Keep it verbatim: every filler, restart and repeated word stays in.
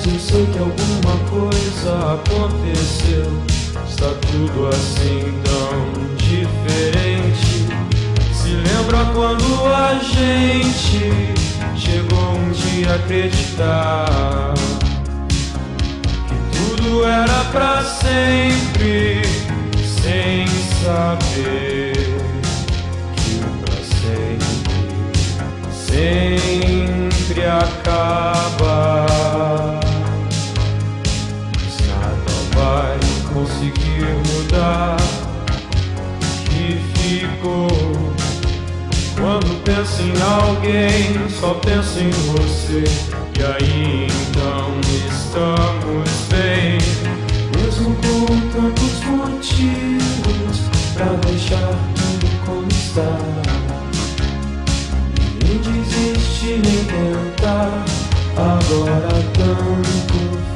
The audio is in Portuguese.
mas eu sei que alguma coisa aconteceu. Está tudo assim tão diferente. Se lembra quando a gente chegou um dia a acreditar que tudo era pra sempre, sem saber que o pra sempre sempre acaba. Mas nada vai conseguir mudar o que ficou. Quando penso em alguém, só penso em você. E aí então estamos bem, mesmo com tantos motivos pra deixar tudo como está. Nem desiste nem tentar, agora tanto